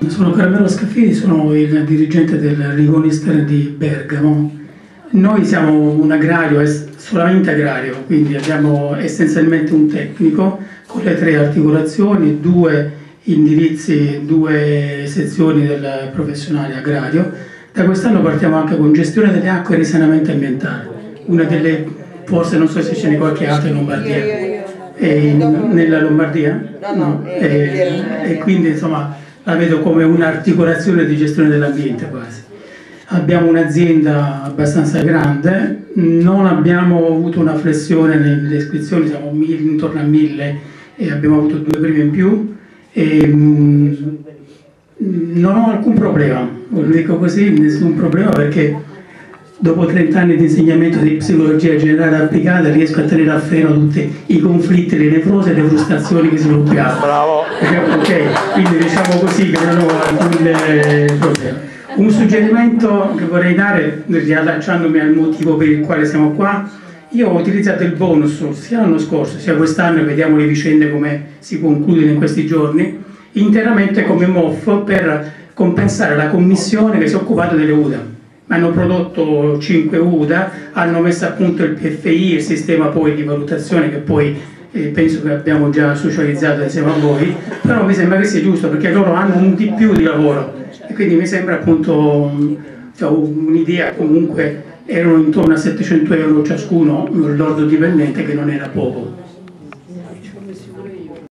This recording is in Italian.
Sono Carmelo Scaffini, sono il dirigente del Rigonister di Bergamo. Noi siamo un agrario, solamente agrario, quindi abbiamo essenzialmente un tecnico con le 3 articolazioni, 2 indirizzi, 2 sezioni del professionale agrario. Da quest'anno partiamo anche con gestione delle acque e risanamento ambientale, una delle, forse non so se ce n'è qualche altra in Lombardia. Nella Lombardia? No. E quindi insomma la vedo come un'articolazione di gestione dell'ambiente quasi. Abbiamo un'azienda abbastanza grande, non abbiamo avuto una flessione nelle iscrizioni, siamo intorno a 1000 e abbiamo avuto 2 prime in più. Non ho alcun problema, lo dico così, nessun problema, perché dopo 30 anni di insegnamento di psicologia generale applicata riesco a tenere a freno tutti i conflitti, le nevrosi e le frustrazioni che sviluppiamo. Bravo! Ok, quindi diciamo così che non ho alcun problema. Un suggerimento che vorrei dare, riallacciandomi al motivo per il quale siamo qua, io ho utilizzato il bonus sia l'anno scorso sia quest'anno, e vediamo le vicende come si concludono in questi giorni, interamente come MOF per compensare la commissione che si è occupata delle UDA. Hanno prodotto 5 UDA, hanno messo a punto il PFI, il sistema poi di valutazione che poi penso che abbiamo già socializzato insieme a voi, però mi sembra che sia giusto perché loro hanno un di più di lavoro e quindi mi sembra appunto un'idea. Comunque erano intorno a 700 euro ciascuno, il lordo dipendente, che non era poco.